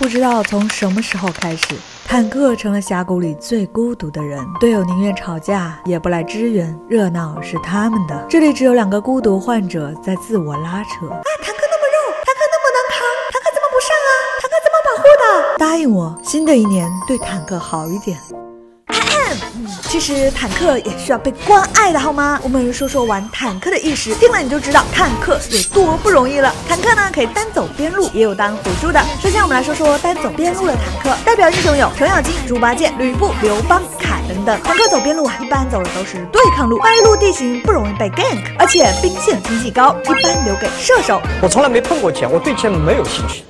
不知道从什么时候开始，坦克成了峡谷里最孤独的人，队友宁愿吵架也不来支援，热闹是他们的。这里只有2个孤独患者在自我拉扯。坦克那么肉，坦克那么难扛，坦克怎么不上啊？坦克怎么保护的？答应我，新的一年对坦克好一点。其实坦克也需要被关爱的好吗？我们说说玩坦克的意识，听了你就知道坦克有多不容易了。坦克呢可以单走边路，也有当辅助的。首先我们来说说单走边路的坦克，代表英雄有程咬金、猪八戒、吕布、刘邦、凯等等。坦克走边路啊，一般走的都是对抗路，外路地形不容易被 gank， 而且兵线经济高，一般留给射手。 我从来没碰过钱，我对钱没有兴趣。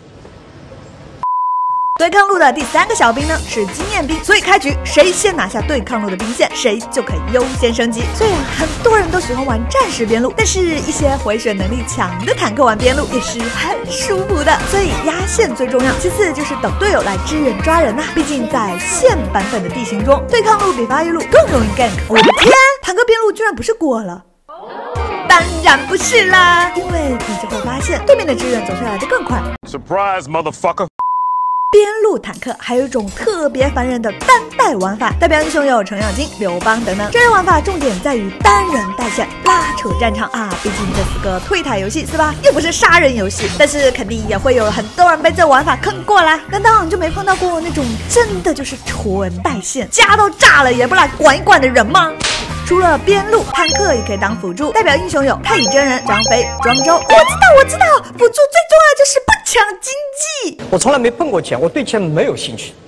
对抗路的第3个小兵呢是经验兵，所以开局谁先拿下对抗路的兵线，谁就可以优先升级。虽然很多人都喜欢玩战士边路，但是一些回血能力强的坦克玩边路也是很舒服的。所以压线最重要，其次就是等队友来支援抓人呐。毕竟在线版本的地形中，对抗路比发育路更容易 gank。我的天，坦克边路居然不是过了。当然不是啦，因为你就会发现对面的支援总是来得更快。 Surprise, motherfucker！ 边路坦克还有一种特别烦人的单带玩法，代表英雄有程咬金、刘邦等等。这类玩法重点在于单人带线拉扯战场啊，毕竟这是个推塔游戏是吧？又不是杀人游戏，但是肯定也会有很多人被这玩法坑过啦。难道你就没碰到过那种真的就是纯带线，家都炸了也不来管一管的人吗？除了边路，坦克也可以当辅助，代表英雄有太乙真人、张飞、庄周。我知道，辅助最重要就是不抢经济。 我从来没碰过钱，我对钱没有兴趣。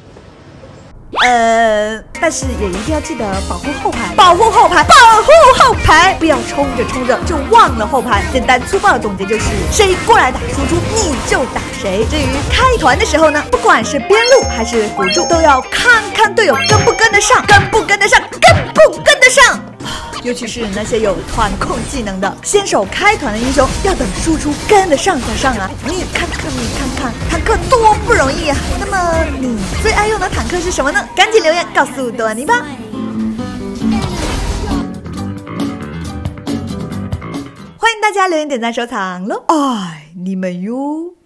但是也一定要记得保护后排，不要冲着就忘了后排。简单粗暴的总结就是，谁过来打输出，你就打谁。至于开团的时候呢，不管是边路还是辅助，都要看看队友跟不跟得上。尤其是那些有团控技能的先手开团的英雄，要等输出跟得上再上啊！你看看，坦克多不容易啊！那么你最爱用的坦克是什么呢？赶紧留言告诉朵尼吧！欢迎大家留言、点赞、收藏喽！爱你们哟！